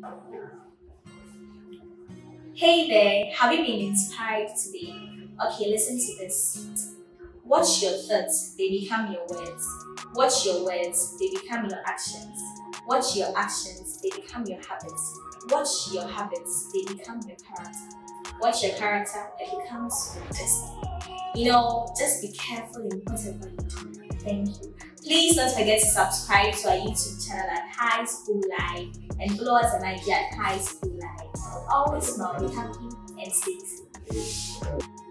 Hey there, have you been inspired today? Okay, listen to this. Watch your thoughts, they become your words. Watch your words, they become your actions. Watch your actions, they become your habits. Watch your habits, they become your character. Watch your character, it becomes your destiny. Just be careful in whatever you do. Thank you. Please don't forget to subscribe to our YouTube channel at High School Live and follow us on IG at High School Live. Always smile, be happy, and stay safe.